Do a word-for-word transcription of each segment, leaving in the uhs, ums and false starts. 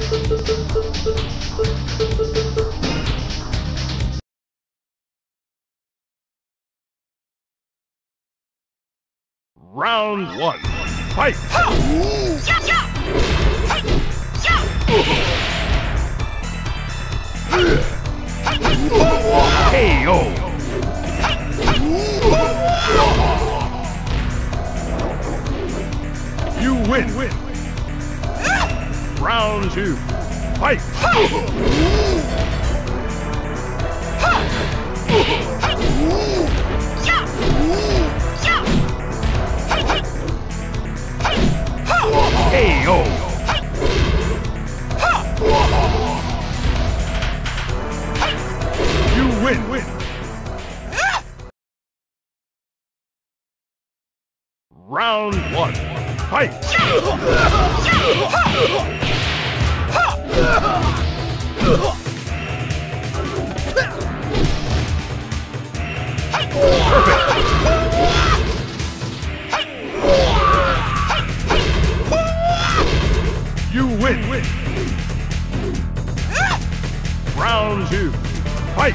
Round one. Fight! K O. You win. win. Round two. Fight! K O. You win. win. Round one. Fight! You win. win. Round two. Fight!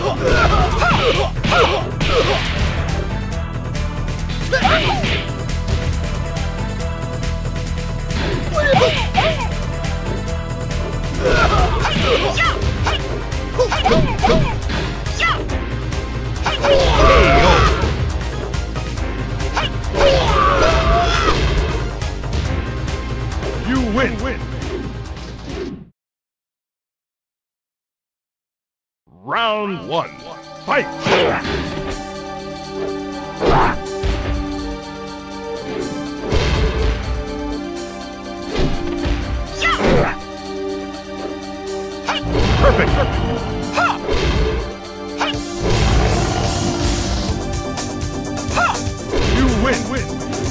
You win. win. Round one. Fight! Perfect! You win. win.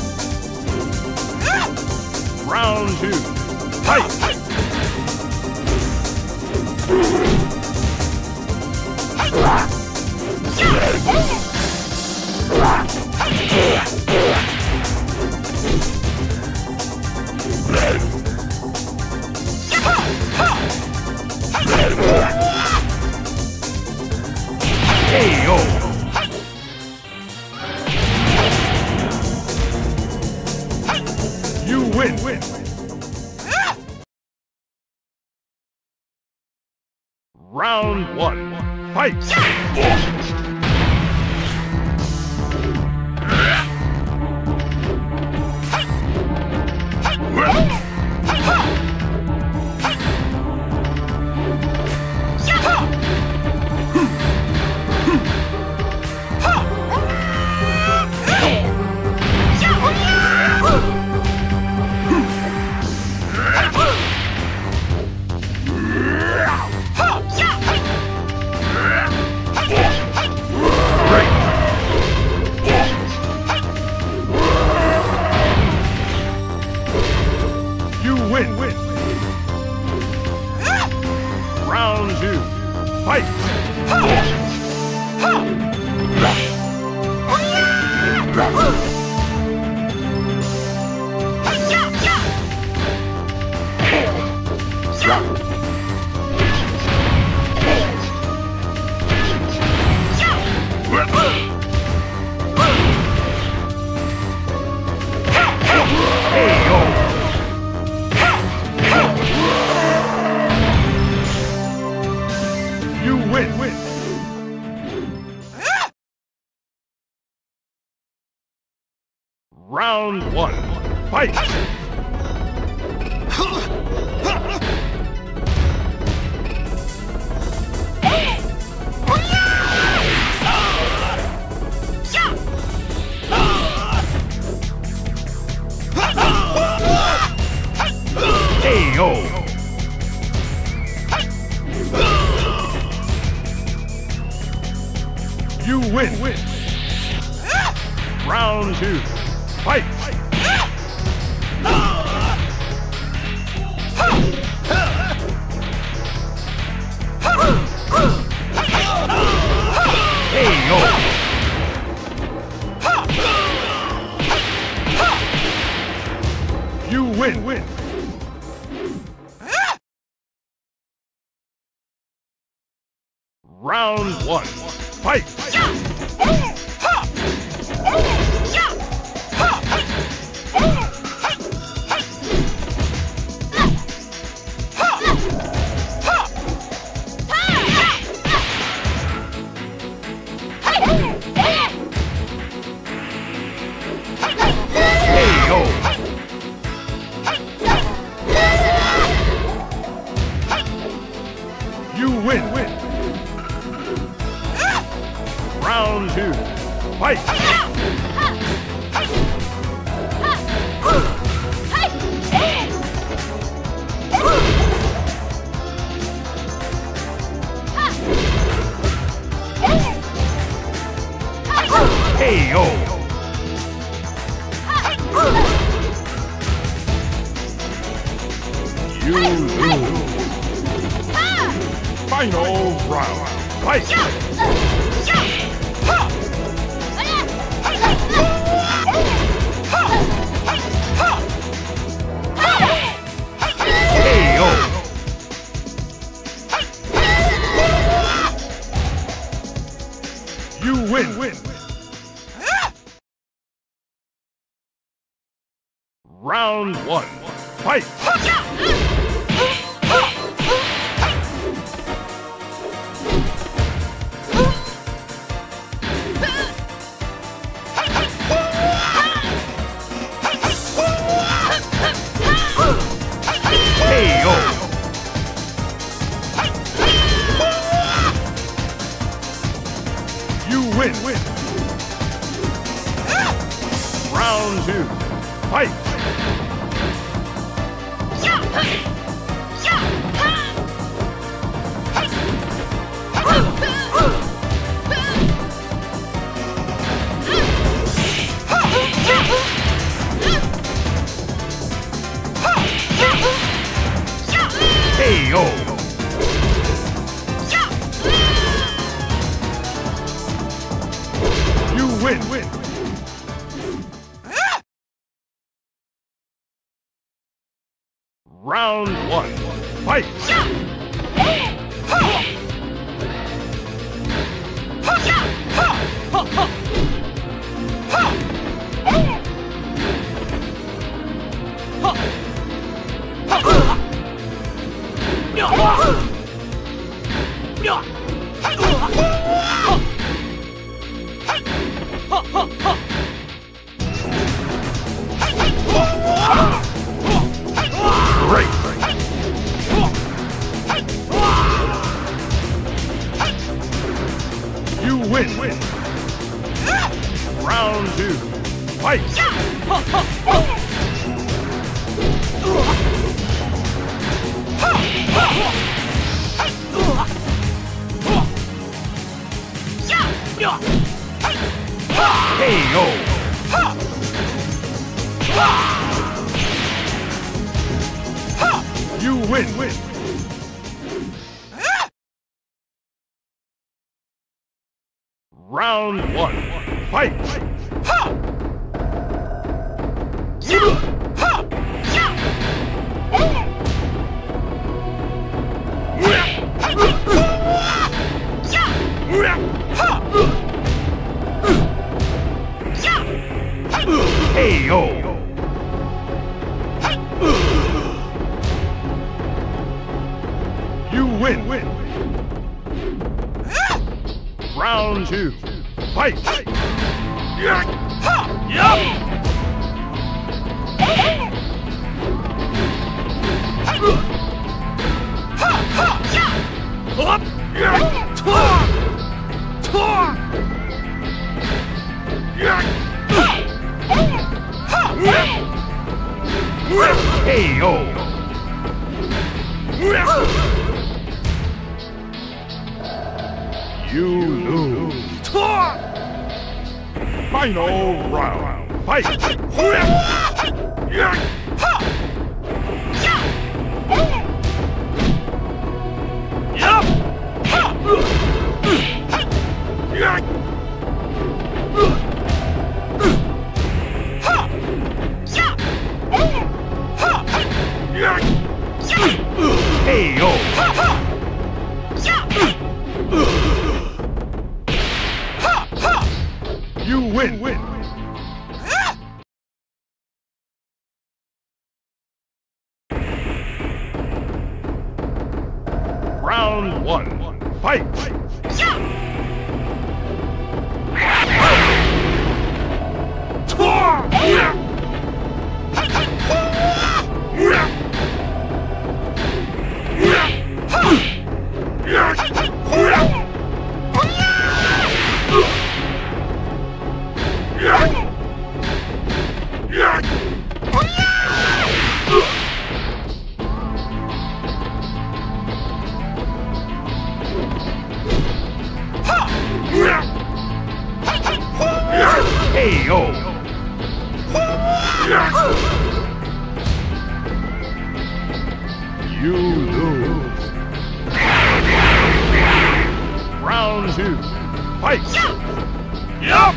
Round two. Fight! K O. You win. win. Round one. Fight! Win. win. Round two. Fight! You win. win. Round one. Fight! K O. You win. win. Round two. Fight! K O. You win. win. Round one. Fight! You win! Win! Round two. Fight! K O! You lose! Final round. Fight! K O! You win! Win! Round one. Fight! K O! You win! Win! Round two. Fight! K O! You win! Win! Round one. Fight! Great! You win! Win! Round two. Fight! K O! You win! Win! Round one. Fight! K O! You win! Win! Round two. Fight! Yup! K O! You lose. Final round. Fight! K O! Round one. Fight! K O! You lose. Round two. Fight! Yup!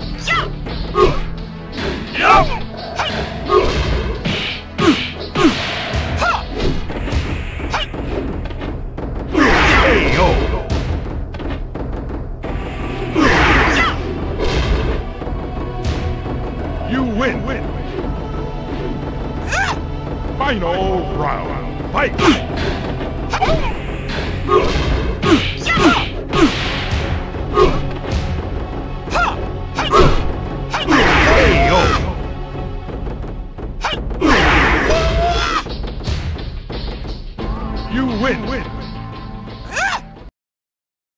Yup! K O! You win. Final round. Fight!